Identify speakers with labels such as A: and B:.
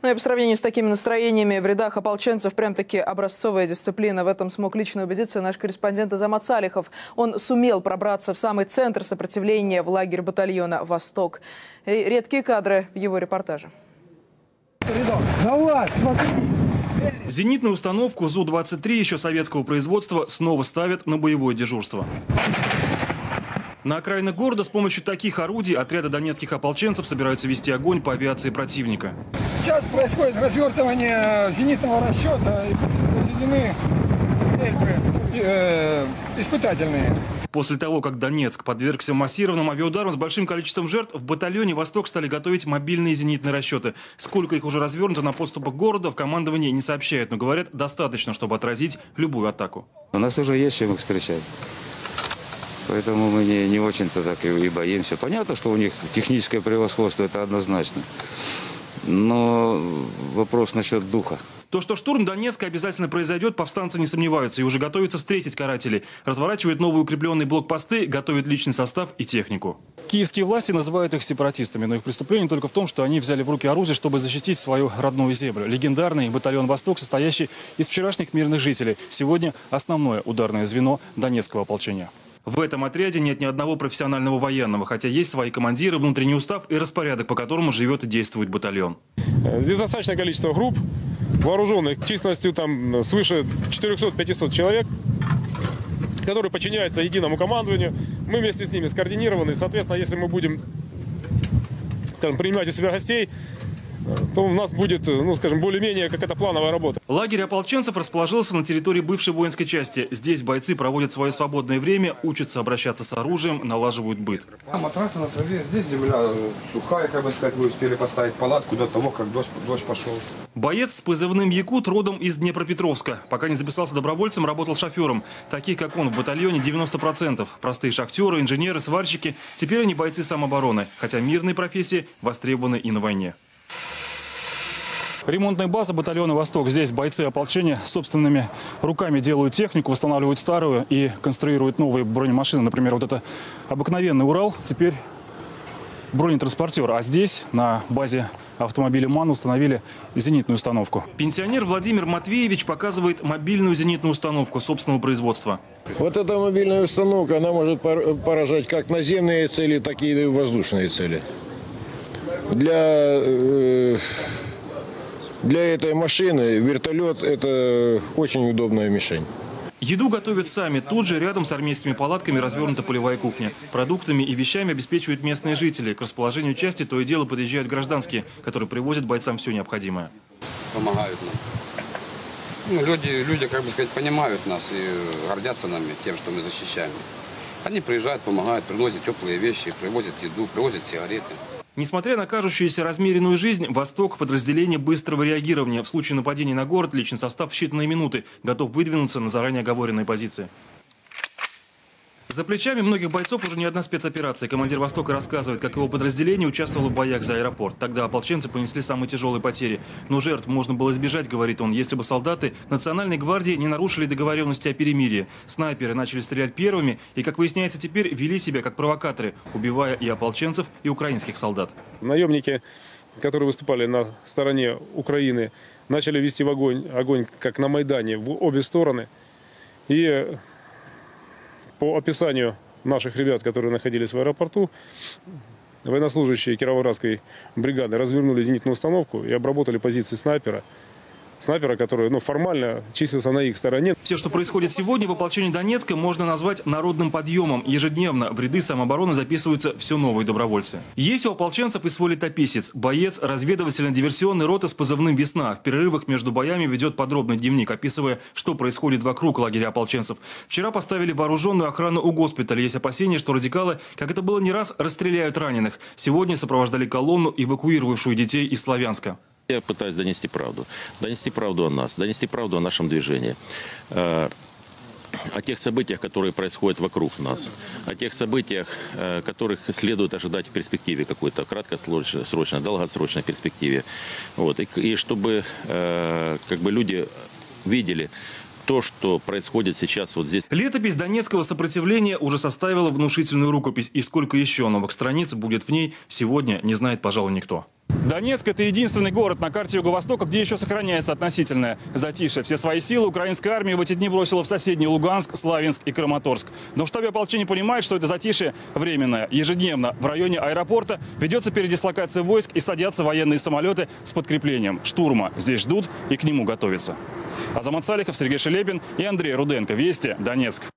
A: Ну и по сравнению с такими настроениями в рядах ополченцев прям-таки образцовая дисциплина. В этом смог лично убедиться наш корреспондент Азамат Салихов. Он сумел пробраться в самый центр сопротивления, в лагерь батальона «Восток». И редкие кадры в его репортаже.
B: Зенитную установку ЗУ-23 еще советского производства снова ставят на боевое дежурство. На окраинах города с помощью таких орудий отряды донецких ополченцев собираются вести огонь по авиации противника.
C: Сейчас происходит развертывание зенитного расчета и произведены стрельбы испытательные.
B: После того, как Донецк подвергся массированным авиаударам с большим количеством жертв, в батальоне «Восток» стали готовить мобильные зенитные расчеты. Сколько их уже развернуто на подступах города, в командовании не сообщают, но говорят, достаточно, чтобы отразить любую атаку.
D: У нас уже есть чем их встречать. Поэтому мы не очень-то так и боимся. Понятно, что у них техническое превосходство, это однозначно. Но вопрос насчет духа.
B: То, что штурм Донецка обязательно произойдет, повстанцы не сомневаются и уже готовятся встретить карателей. Разворачивают новые укрепленные блокпосты, готовят личный состав и технику. Киевские власти называют их сепаратистами, но их преступление только в том, что они взяли в руки оружие, чтобы защитить свою родную землю. Легендарный батальон «Восток», состоящий из вчерашних мирных жителей, сегодня основное ударное звено Донецкого ополчения. В этом отряде нет ни одного профессионального военного, хотя есть свои командиры, внутренний устав и распорядок, по которому живет и действует батальон.
E: Здесь достаточное количество групп, вооруженных численностью там свыше 400-500 человек, которые подчиняются единому командованию. Мы вместе с ними скоординированы. Соответственно, если мы будем, скажем, принимать у себя гостей, то у нас будет, ну, скажем, более-менее какая-то плановая работа.
B: Лагерь ополченцев расположился на территории бывшей воинской части. Здесь бойцы проводят свое свободное время, учатся обращаться с оружием, налаживают быт.
F: Матрасы на траве, здесь земля сухая, как бы сказать, мы успели поставить палатку до того, как дождь пошел.
B: Боец с позывным «Якут» родом из Днепропетровска. Пока не записался добровольцем, работал шофером. Таких, как он, в батальоне 90%. Простые шахтеры, инженеры, сварщики. Теперь они бойцы самообороны, хотя мирные профессии востребованы и на войне. Ремонтная база батальона «Восток». Здесь бойцы ополчения собственными руками делают технику, восстанавливают старую и конструируют новые бронемашины. Например, вот это обыкновенный «Урал», теперь бронетранспортер. А здесь на базе автомобиля «МАН» установили зенитную установку. Пенсионер Владимир Матвеевич показывает мобильную зенитную установку собственного производства.
G: Вот эта мобильная установка, она может поражать как наземные цели, так и воздушные цели. Для этой машины вертолет – это очень удобная мишень.
B: Еду готовят сами. Тут же рядом с армейскими палатками развернута полевая кухня. Продуктами и вещами обеспечивают местные жители. К расположению части то и дело подъезжают гражданские, которые привозят бойцам все необходимое.
H: Помогают нам. Ну, люди, как бы сказать, понимают нас и гордятся нами тем, что мы защищаем. Они приезжают, помогают, приносят теплые вещи, привозят еду, привозят сигареты.
B: Несмотря на кажущуюся размеренную жизнь, «Восток» – подразделение быстрого реагирования. В случае нападения на город личный состав в считанные минуты готов выдвинуться на заранее оговоренные позиции. За плечами многих бойцов уже не одна спецоперация. Командир «Востока» рассказывает, как его подразделение участвовало в боях за аэропорт. Тогда ополченцы понесли самые тяжелые потери. Но жертв можно было избежать, говорит он, если бы солдаты Национальной гвардии не нарушили договоренности о перемирии. Снайперы начали стрелять первыми и, как выясняется теперь, вели себя как провокаторы, убивая и ополченцев, и украинских солдат.
E: Наемники, которые выступали на стороне Украины, начали вести в огонь как на Майдане, в обе стороны. И по описанию наших ребят, которые находились в аэропорту, военнослужащие Кировоградской бригады развернули зенитную установку и обработали позиции снайпера, который формально числился на их стороне.
B: Все, что происходит сегодня в ополчении Донецка, можно назвать народным подъемом. Ежедневно в ряды самообороны записываются все новые добровольцы. Есть у ополченцев и свой летописец. Боец разведывательно-диверсионной роты с позывным «Весна». В перерывах между боями ведет подробный дневник, описывая, что происходит вокруг лагеря ополченцев. Вчера поставили вооруженную охрану у госпиталя. Есть опасения, что радикалы, как это было не раз, расстреляют раненых. Сегодня сопровождали колонну, эвакуировавшую детей из Славянска.
I: Я пытаюсь донести правду. Донести правду о нас, донести правду о нашем движении. О тех событиях, которые происходят вокруг нас. О тех событиях, которых следует ожидать в перспективе какой-то, краткосрочной, долгосрочной перспективе. Вот. И чтобы люди видели то, что происходит сейчас вот здесь.
B: Летопись донецкого сопротивления уже составила внушительную рукопись. И сколько еще новых страниц будет в ней, сегодня не знает, пожалуй, никто. Донецк – это единственный город на карте Юго-Востока, где еще сохраняется относительное затишье. Все свои силы украинская армия в эти дни бросила в соседние Луганск, Славянск и Краматорск. Но в штабе ополчения понимают, что это затишье временное. Ежедневно в районе аэропорта ведется передислокация войск и садятся военные самолеты с подкреплением. Штурма здесь ждут и к нему готовятся. Азамат Салихов, Сергей Шелепин и Андрей Руденко. Вести, Донецк.